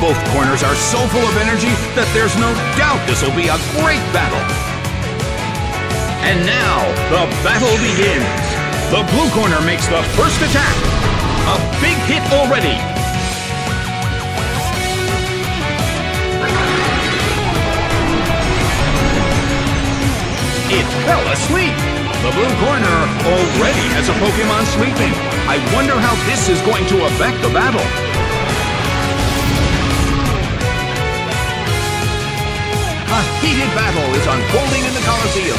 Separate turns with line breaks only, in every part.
Both corners are so full of energy that there's no doubt this will be a great battle. And now, the battle begins. The blue corner makes the first attack. A big hit already. It fell asleep. The blue corner already has a Pokemon sleeping. I wonder how this is going to affect the battle. A heated battle is unfolding in the Colosseum.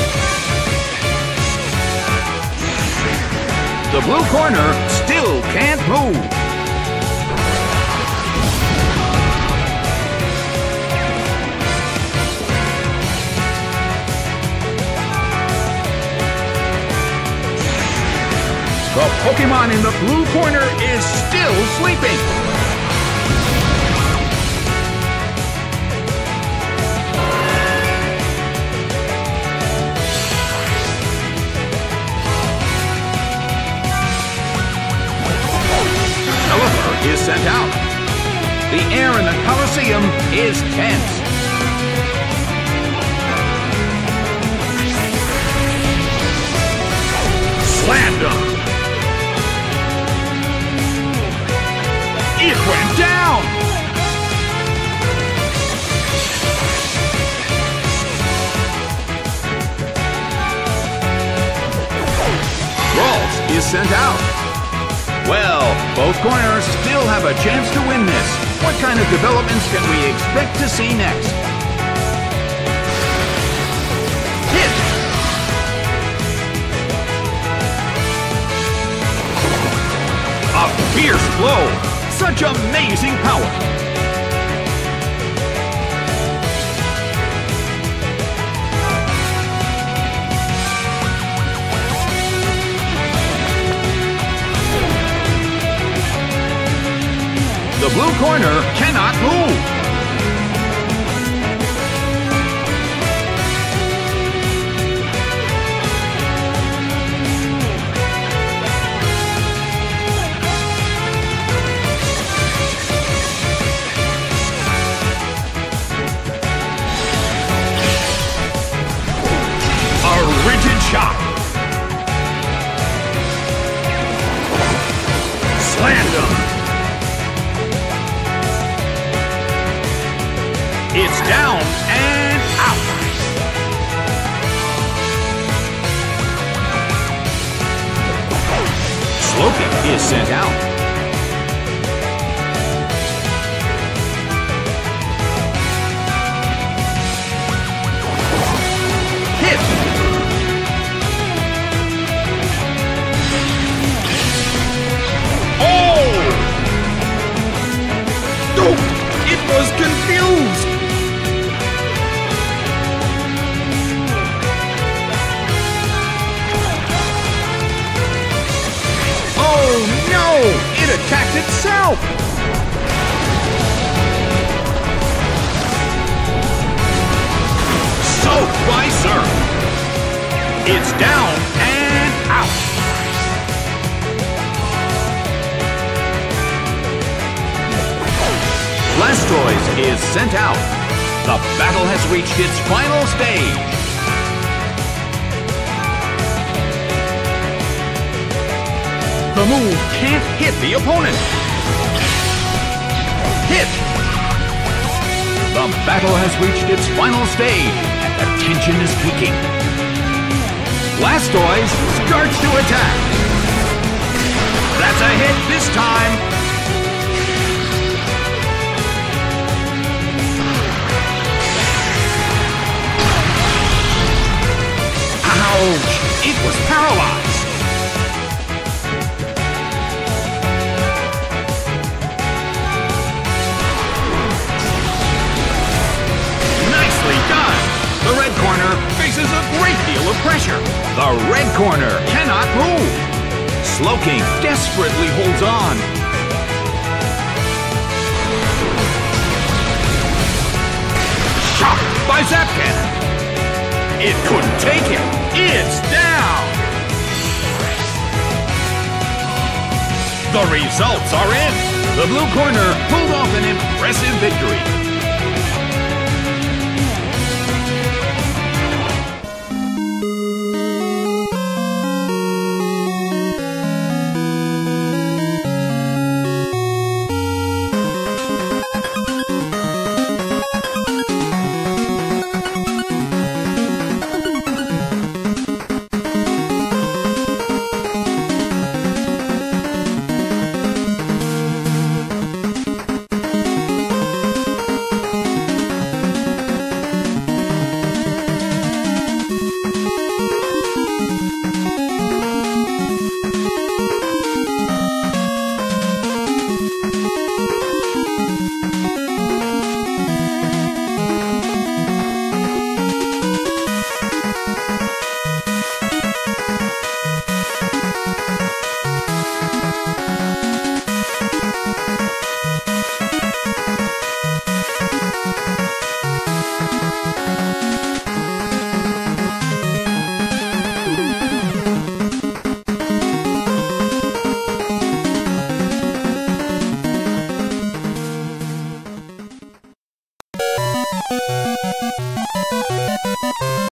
The blue corner still can't move. The Pokemon in the blue corner is still sleeping. Pelipper is sent out. The air in the Colosseum is tense. Slammed him. It went down! Ralts is sent out. Well, both corners still have a chance to win this. What kind of developments can we expect to see next? Hit! A fierce blow! Such amazing power! The blue corner cannot move! Shot. Slammed him. It's down and out. Slowking is sent out. Hit. Was confused. Oh no! It attacked itself! Soaked by surf. It's down and out. Blastoise is sent out. The battle has reached its final stage. The move can't hit the opponent. Hit! The battle has reached its final stage, and the tension is peaking. Blastoise starts to attack. That's a hit this time. Ouch! It was paralyzed! Nicely done! The red corner faces a great deal of pressure. The red corner cannot move. Slowking desperately holds on. Shocked by Zap Cannon. It couldn't take him. It's down! The results are in! The blue corner pulled off an impressive victory.